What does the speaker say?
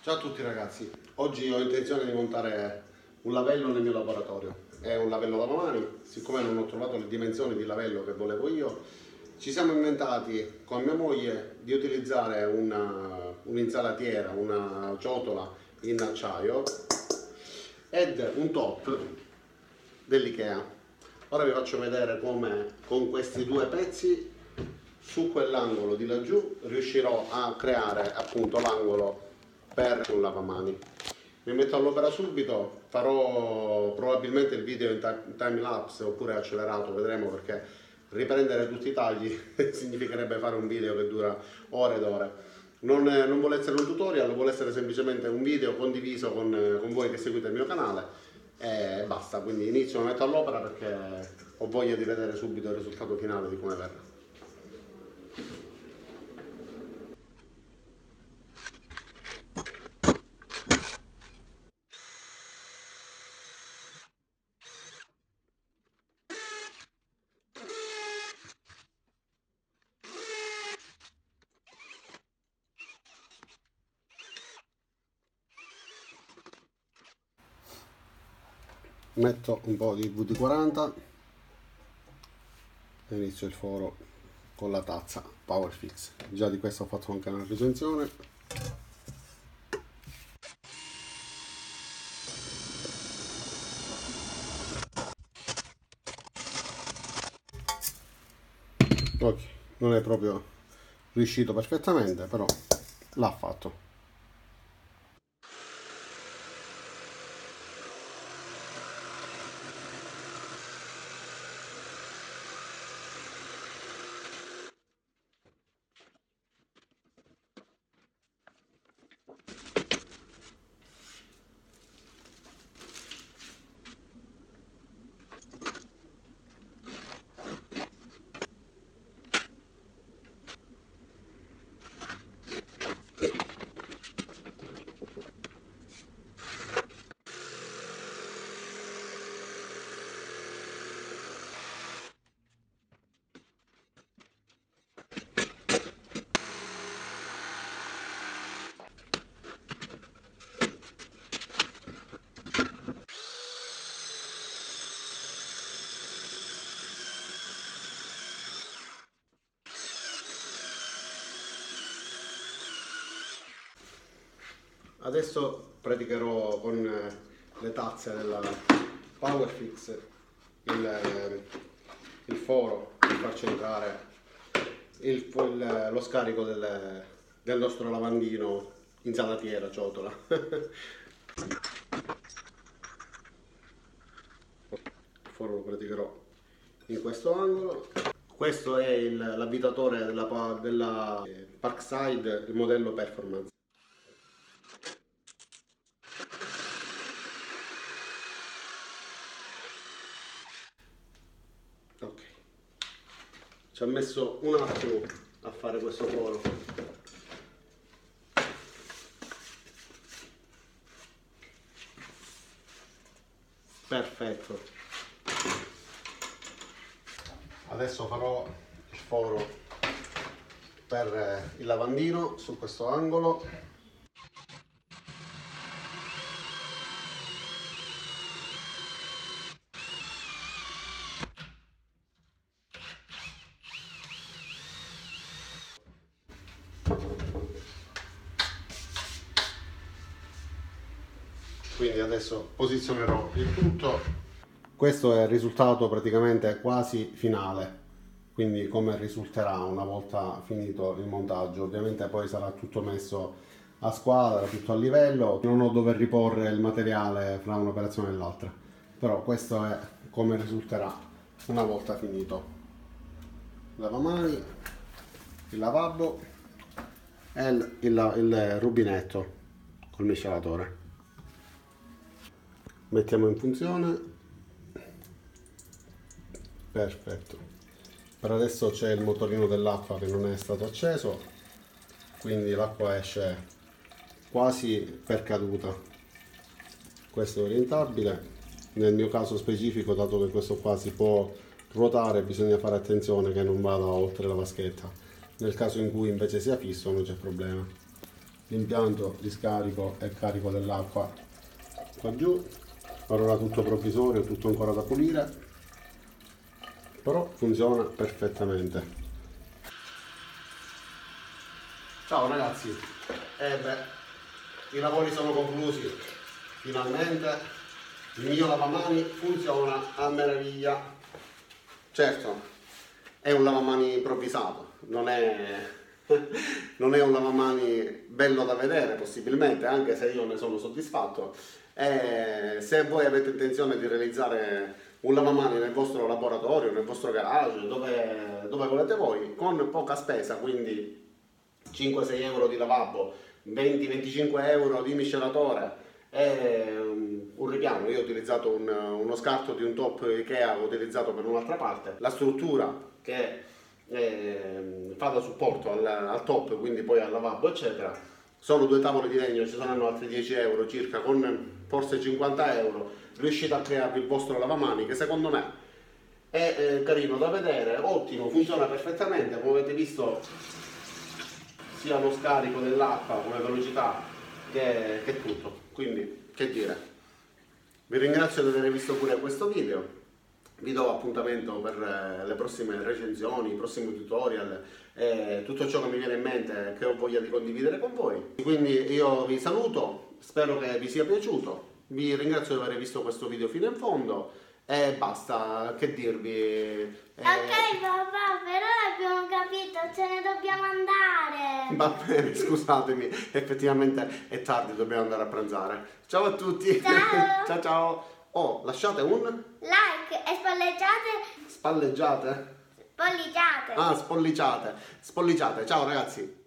Ciao a tutti ragazzi, oggi ho intenzione di montare un lavello nel mio laboratorio. È un lavello lavamani, siccome non ho trovato le dimensioni di lavello che volevo io, ci siamo inventati con mia moglie di utilizzare un'insalatiera, una ciotola in acciaio ed un top dell'IKEA. Ora vi faccio vedere come con questi due pezzi su quell'angolo di laggiù riuscirò a creare appunto l'angolo per un lavamani. Mi metto all'opera subito, farò probabilmente il video in time lapse oppure accelerato, vedremo, perché riprendere tutti i tagli significherebbe fare un video che dura ore ed ore. Non vuole essere un tutorial, vuole essere semplicemente un video condiviso con voi che seguite il mio canale e basta. Quindi inizio, mi metto all'opera perché ho voglia di vedere subito il risultato finale di come verrà. Metto un po' di VD40 e inizio il foro con la tazza Powerfix. Già di questo ho fatto anche una recensione. Ok, non è proprio riuscito perfettamente, però l'ha fatto. Adesso praticherò con le tazze della Powerfix il foro per far centrare lo scarico del nostro lavandino insalatiera ciotola. Il foro lo praticherò in questo angolo. Questo è l'avvitatore della Parkside, il modello Performance. Ok, ci ha messo un attimo a fare questo foro. Perfetto. Adesso farò il foro per il lavandino su questo angolo. Quindi adesso posizionerò il tutto. Questo è il risultato praticamente quasi finale, quindi come risulterà una volta finito il montaggio. Ovviamente poi sarà tutto messo a squadra, tutto a livello, non ho dove riporre il materiale fra un'operazione e l'altra, però questo è come risulterà una volta finito. Lavamani, il lavabo e il rubinetto col miscelatore. Mettiamo in funzione. Perfetto. Per adesso c'è il motorino dell'acqua che non è stato acceso, quindi l'acqua esce quasi per caduta. Questo è orientabile. Nel mio caso specifico, dato che questo qua si può ruotare, bisogna fare attenzione che non vada oltre la vaschetta. Nel caso in cui invece sia fisso non c'è problema. l'impianto di scarico e carico dell'acqua qua giù. Per ora tutto provvisorio, tutto ancora da pulire, però funziona perfettamente. Ciao ragazzi, i lavori sono conclusi, finalmente il mio lavamani funziona a meraviglia. Certo, è un lavamani improvvisato, non è un lavamani bello da vedere possibilmente, anche se io ne sono soddisfatto. Se voi avete intenzione di realizzare un lavamani nel vostro laboratorio, nel vostro garage, dove volete voi, con poca spesa, quindi 5-6 euro di lavabo, 20-25 euro di miscelatore e un ripiano. Io ho utilizzato uno scarto di un top Ikea, ho utilizzato per un'altra parte, la struttura che fa da supporto al top, quindi poi al lavabo eccetera. Sono 2 tavole di legno, ci saranno altri 10 euro circa, con forse 50 euro riuscite a crearvi il vostro lavamani, che secondo me è carino da vedere, ottimo, funziona perfettamente, come avete visto sia lo scarico dell'acqua come velocità che tutto. Quindi che dire, vi ringrazio di aver visto pure questo video, vi do appuntamento per le prossime recensioni, i prossimi tutorial e tutto ciò che mi viene in mente che ho voglia di condividere con voi. Quindi io vi saluto, spero che vi sia piaciuto, vi ringrazio di aver visto questo video fino in fondo e basta, che dirvi. Ok papà, però abbiamo capito, ce ne dobbiamo andare. Va bene, scusatemi, effettivamente è tardi, dobbiamo andare a pranzare. Ciao a tutti. Ciao. Ciao ciao. Oh, lasciate un Like e spalleggiate. spalleggiate. Spolliciate. Ah, spolliciate. Spolliciate. Ciao ragazzi.